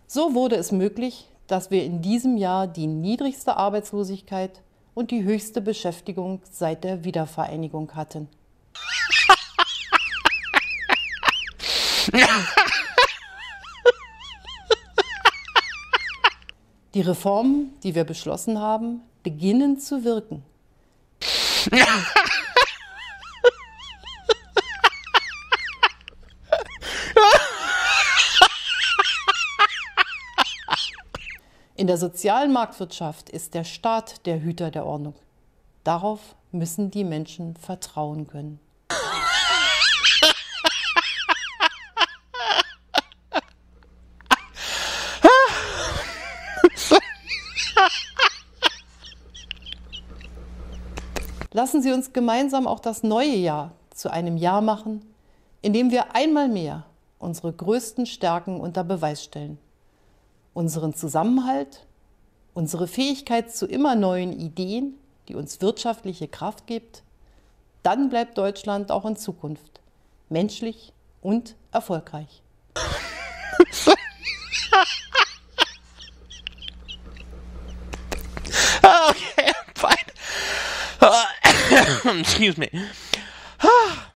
So wurde es möglich, dass wir in diesem Jahr die niedrigste Arbeitslosigkeit und die höchste Beschäftigung seit der Wiedervereinigung hatten. Die Reformen, die wir beschlossen haben, beginnen zu wirken. In der sozialen Marktwirtschaft ist der Staat der Hüter der Ordnung. Darauf müssen die Menschen vertrauen können. Lassen Sie uns gemeinsam auch das neue Jahr zu einem Jahr machen, in dem wir einmal mehr unsere größten Stärken unter Beweis stellen. Unseren Zusammenhalt, unsere Fähigkeit zu immer neuen Ideen, die uns wirtschaftliche Kraft gibt, dann bleibt Deutschland auch in Zukunft menschlich und erfolgreich. Okay, fine. Excuse me.